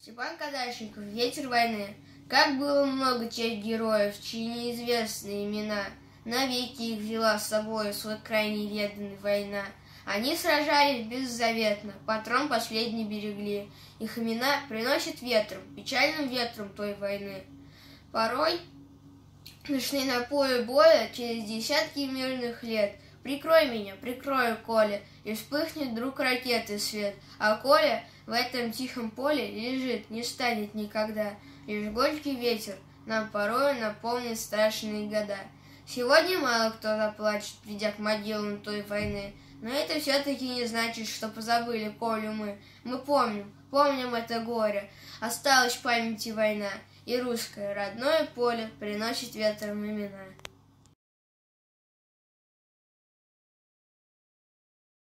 Степан Кадащенков. Ветер войны. Как было много тех героев, чьи неизвестные имена навеки их взяла с собой в свой край неведанный война. Они сражались беззаветно, патрон последний берегли. Их имена приносят ветром, печальным ветром той войны. Порой слышны на поле боя через десятки мирных лет. Прикрой меня, прикрою, Коля, и вспыхнет вдруг ракеты свет. А Коля в этом тихом поле лежит, не станет никогда. Лишь горький ветер нам порою напомнит страшные года. Сегодня мало кто заплачет, придя к могилам той войны. Но это все-таки не значит, что позабыли Колю мы. Мы помним это горе. Осталась в памяти война, и русское родное поле приносит ветром имена.